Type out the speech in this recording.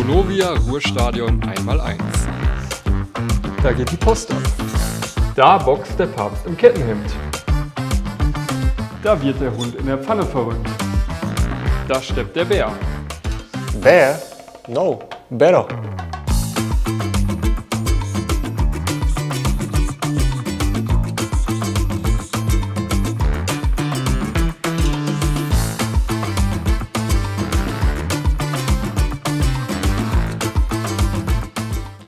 Vonovia Ruhrstadion 1x1. Da geht die Post ab. Da boxt der Papst im Kettenhemd. Da wird der Hund in der Pfanne verrückt. Da steppt der Bär. Bear? No, Better.